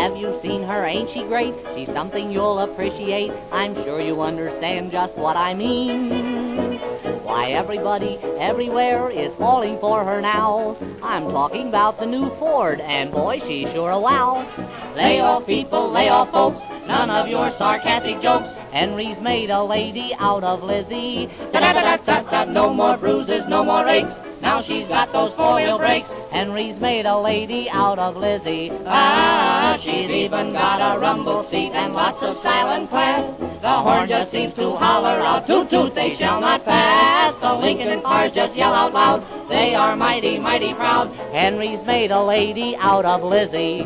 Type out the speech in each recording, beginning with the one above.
Have you seen her? Ain't she great? She's something you'll appreciate. I'm sure you understand just what I mean. Why, everybody everywhere is falling for her now. I'm talking about the new Ford, and boy, she's sure a wow. Lay off, people, lay off, folks, none of your sarcastic jokes. Henry's made a lady out of Lizzie. Da-da-da-da-da-da, no more bruises, no more aches. Now she's got those four-wheel brakes. Henry's made a lady out of Lizzie. Ah, she's even got a rumble seat and lots of style and class. The horn just seems to holler out, toot toot, they shall not pass. The Lincoln cars just yell out loud, they are mighty, mighty proud. Henry's made a lady out of Lizzie.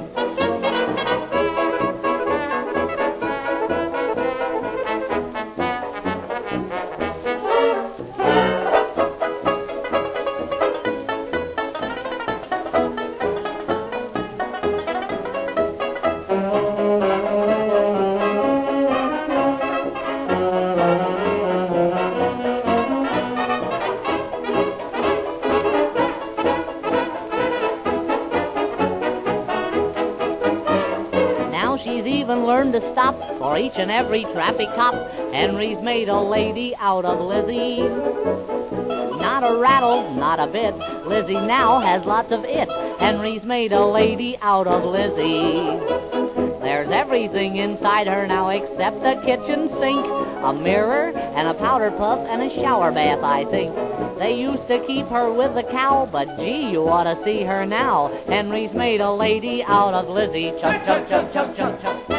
She's even learned to stop for each and every traffic cop. Henry's made a lady out of Lizzie. Not a rattle, not a bit. Lizzie now has lots of it. Henry's made a lady out of Lizzie. There's everything inside her now except the kitchen sink, a mirror, and a powder puff, and a shower bath, I think. They used to keep her with the cow, but gee, you ought to see her now. Henry's made a lady out of Lizzie. Chug, chug, chug, chug, chug, chug.